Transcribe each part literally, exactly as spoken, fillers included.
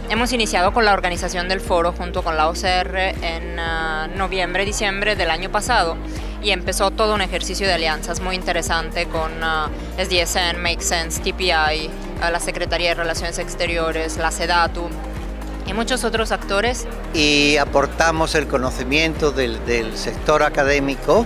Hemos iniciado con la organización del foro junto con la O C R en uh, noviembre, diciembre del año pasado y empezó todo un ejercicio de alianzas muy interesante con uh, S D S N, Make Sense, T P I, uh, la Secretaría de Relaciones Exteriores, la SEDATU y muchos otros actores. Y aportamos el conocimiento del, del sector académico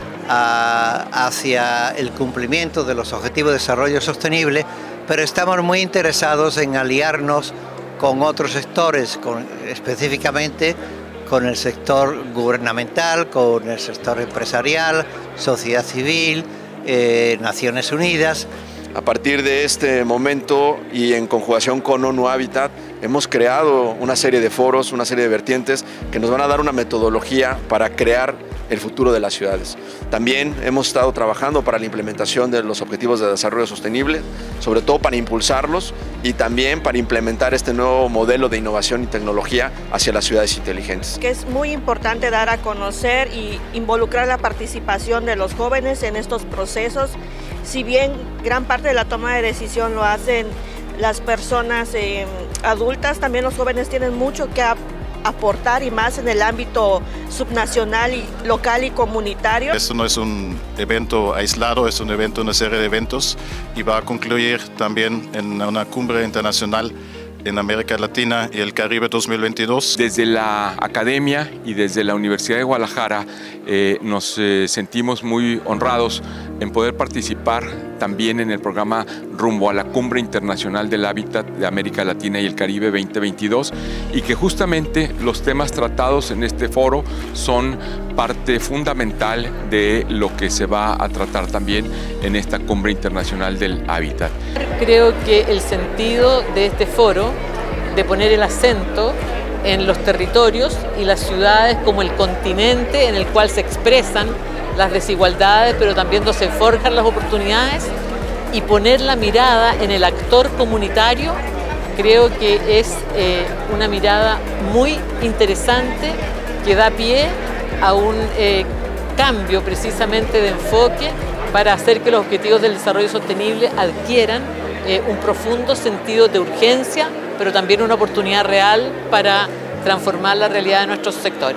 a, hacia el cumplimiento de los Objetivos de Desarrollo Sostenible, pero estamos muy interesados en aliarnos con otros sectores, con, específicamente con el sector gubernamental, con el sector empresarial, sociedad civil, eh, Naciones Unidas. A partir de este momento y en conjugación con ONU Habitat, hemos creado una serie de foros, una serie de vertientes que nos van a dar una metodología para crear el futuro de las ciudades. También hemos estado trabajando para la implementación de los Objetivos de Desarrollo Sostenible, sobre todo para impulsarlos y también para implementar este nuevo modelo de innovación y tecnología hacia las ciudades inteligentes. Que es muy importante dar a conocer y involucrar la participación de los jóvenes en estos procesos. Si bien gran parte de la toma de decisión lo hacen las personas eh, adultas, también los jóvenes tienen mucho que aportar y más en el ámbito subnacional, y local y comunitario. Esto no es un evento aislado, es un evento, una serie de eventos y va a concluir también en una cumbre internacional en América Latina y el Caribe dos mil veintidós. Desde la academia y desde la Universidad de Guadalajara eh, nos eh, sentimos muy honrados en poder participar también en el programa rumbo a la Cumbre Internacional del Hábitat de América Latina y el Caribe veinte veintidós y que justamente los temas tratados en este foro son parte fundamental de lo que se va a tratar también en esta Cumbre Internacional del Hábitat. Creo que el sentido de este foro, de poner el acento en los territorios y las ciudades como el continente en el cual se expresan las desigualdades, pero también donde se forjan las oportunidades, y poner la mirada en el actor comunitario, creo que es eh, una mirada muy interesante que da pie a un eh, cambio precisamente de enfoque para hacer que los objetivos del desarrollo sostenible adquieran eh, un profundo sentido de urgencia, pero también una oportunidad real para transformar la realidad de nuestros sectores.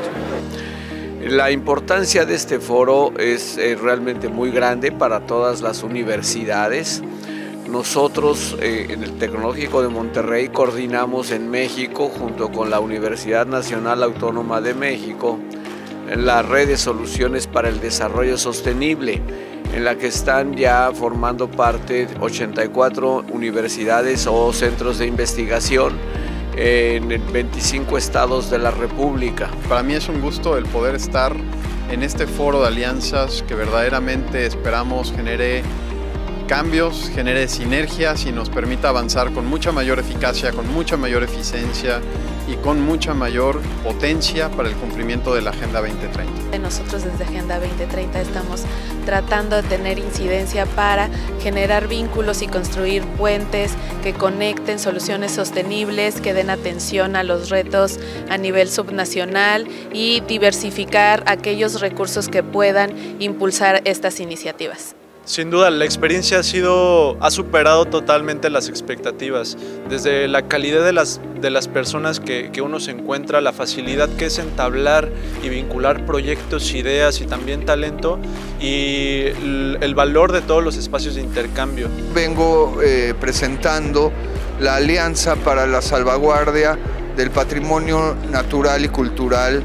La importancia de este foro es eh, realmente muy grande para todas las universidades. Nosotros eh, en el Tecnológico de Monterrey coordinamos en México junto con la Universidad Nacional Autónoma de México la red de soluciones para el desarrollo sostenible, en la que están ya formando parte ochenta y cuatro universidades o centros de investigación en veinticinco estados de la República. Para mí es un gusto el poder estar en este foro de alianzas que verdaderamente esperamos genere cambios, genere sinergias y nos permita avanzar con mucha mayor eficacia, con mucha mayor eficiencia y con mucha mayor potencia para el cumplimiento de la Agenda veinte treinta. Nosotros desde Agenda veinte treinta estamos tratando de tener incidencia para generar vínculos y construir puentes que conecten soluciones sostenibles, que den atención a los retos a nivel subnacional y diversificar aquellos recursos que puedan impulsar estas iniciativas. Sin duda, la experiencia ha sido, ha superado totalmente las expectativas, desde la calidad de las, de las personas que, que uno se encuentra, la facilidad que es entablar y vincular proyectos, ideas y también talento, y el, el valor de todos los espacios de intercambio. Vengo eh, presentando la Alianza para la Salvaguardia del Patrimonio Natural y Cultural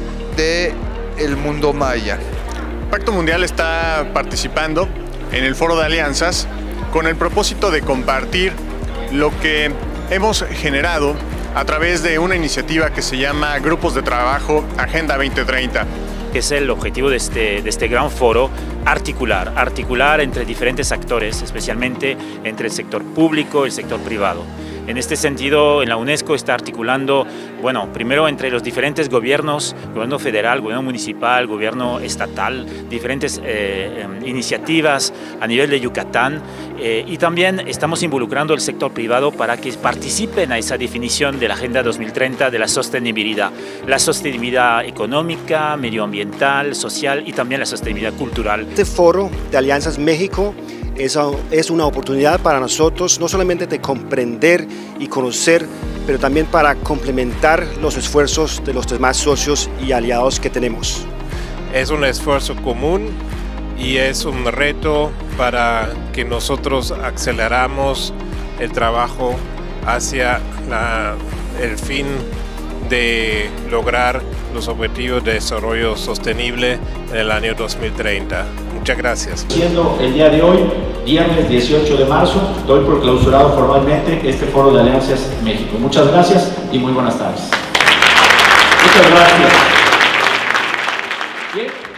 del Mundo Maya. El Pacto Mundial está participando en el Foro de Alianzas con el propósito de compartir lo que hemos generado a través de una iniciativa que se llama Grupos de Trabajo Agenda veinte treinta. Que es el objetivo de este, de este gran foro, articular, articular entre diferentes actores, especialmente entre el sector público y el sector privado. En este sentido, en la UNESCO está articulando, bueno, primero entre los diferentes gobiernos, gobierno federal, gobierno municipal, gobierno estatal, diferentes eh, iniciativas a nivel de Yucatán, eh, y también estamos involucrando el sector privado para que participen a esa definición de la Agenda dos mil treinta de la sostenibilidad, la sostenibilidad económica, medioambiental, social y también la sostenibilidad cultural. Este foro de Alianzas México Esa es una oportunidad para nosotros no solamente de comprender y conocer, pero también para complementar los esfuerzos de los demás socios y aliados que tenemos. Es un esfuerzo común y es un reto para que nosotros aceleramos el trabajo hacia la, el fin de lograr los objetivos de desarrollo sostenible en el año dos mil treinta. Muchas gracias. Siendo el día de hoy, viernes dieciocho de marzo, doy por clausurado formalmente este Foro de Alianzas México. Muchas gracias y muy buenas tardes. Muchas gracias. Bien.